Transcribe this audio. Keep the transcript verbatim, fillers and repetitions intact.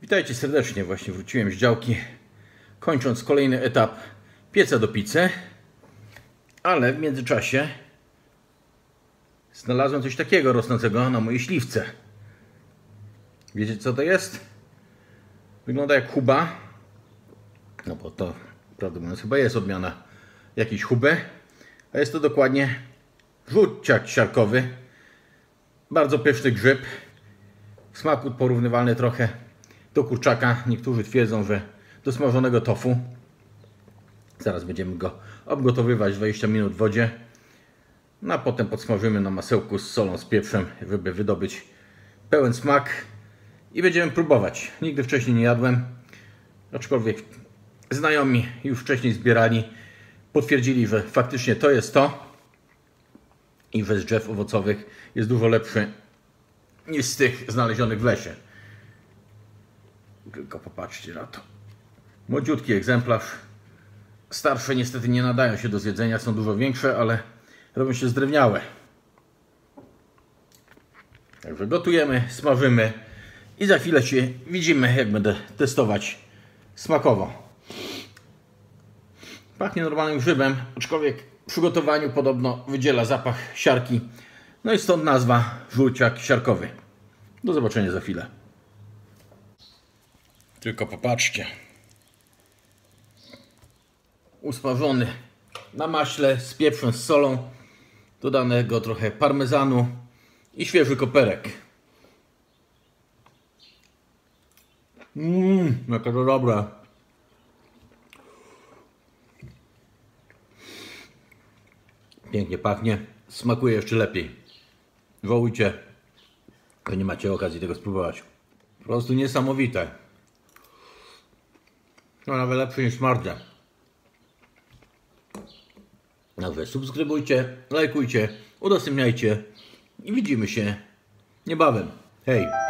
Witajcie serdecznie, właśnie wróciłem z działki, kończąc kolejny etap pieca do pizzy, ale w międzyczasie znalazłem coś takiego rosnącego na mojej śliwce. Wiecie, co to jest? Wygląda jak huba, no bo to prawdę mówiąc chyba jest odmiana jakiejś huby, a jest to dokładnie żółciak siarkowy. Bardzo pyszny grzyb, w smaku porównywalny trochę do kurczaka. Niektórzy twierdzą, że do smażonego tofu. Zaraz będziemy go obgotowywać dwadzieścia minut w wodzie, no a potem podsmażymy na masełku z solą, z pieprzem, żeby wydobyć pełen smak i będziemy próbować. Nigdy wcześniej nie jadłem, aczkolwiek znajomi już wcześniej zbierali, potwierdzili, że faktycznie to jest to i że z drzew owocowych jest dużo lepszy niż z tych znalezionych w lesie. Tylko popatrzcie na to. Młodziutki egzemplarz. Starsze niestety nie nadają się do zjedzenia, są dużo większe, ale robią się zdrewniałe. Także gotujemy, smażymy i za chwilę się widzimy, jak będę testować smakowo. Pachnie normalnym grzybem, aczkolwiek w przygotowaniu podobno wydziela zapach siarki. No i stąd nazwa żółciak siarkowy. Do zobaczenia za chwilę. Tylko popatrzcie. Usmażony na maśle z pieprzem, z solą. Dodanego trochę parmezanu i świeży koperek. Mmm, jaka to dobra. Pięknie pachnie. Smakuje jeszcze lepiej. Wołujcie, to nie macie okazji tego spróbować. Po prostu niesamowite. No nawet lepsze niż smardzia. Także subskrybujcie, lajkujcie, udostępniajcie i widzimy się niebawem. Hej!